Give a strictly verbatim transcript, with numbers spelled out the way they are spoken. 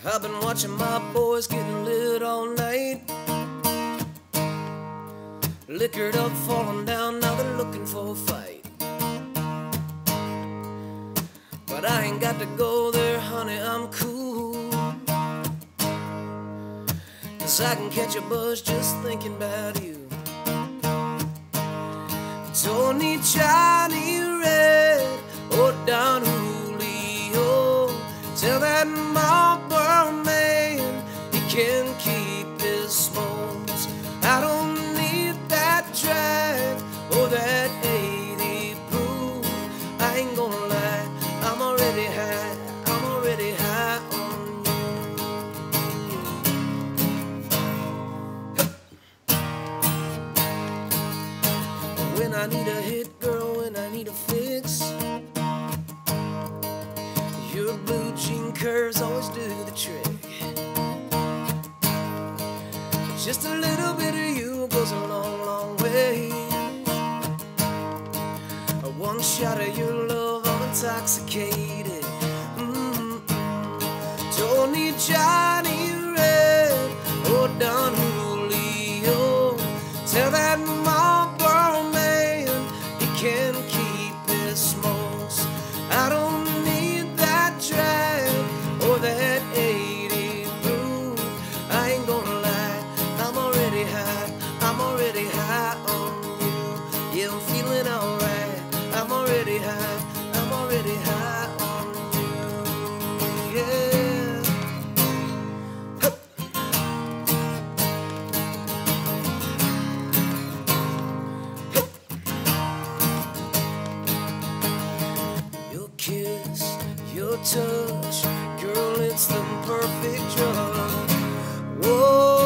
I've been watching my boys getting lit all night. Liquored up, falling down, now they're looking for a fight. But I ain't got to go there, honey, I'm cool. Cause I can catch a buzz just thinking about you. Tony, Johnny, Red, or Don Julio, tell that Marlboro man he can keep his smokes. I don't need that drag or that eighty proof. I ain't gonna lie, I'm already high, I'm already high on you. When I need a hit, girl, when I need a fix, your blue jean curves always do the trick. Just a little bit of you goes a long, long way. One shot of your love, I'm intoxicated. Mm-hmm. Tony, Johnny, Red, or Don Julio, tell that Marlboro man he can keep his smokes. I don't need that drag or that eighty proof. I ain't gonna lie, I'm already high, I'm already high on you. Yeah, I'm feeling alright, I'm already high, I'm already high on you. Yeah. Hup. Hup. Your kiss, your touch, girl, it's the perfect drug. Whoa.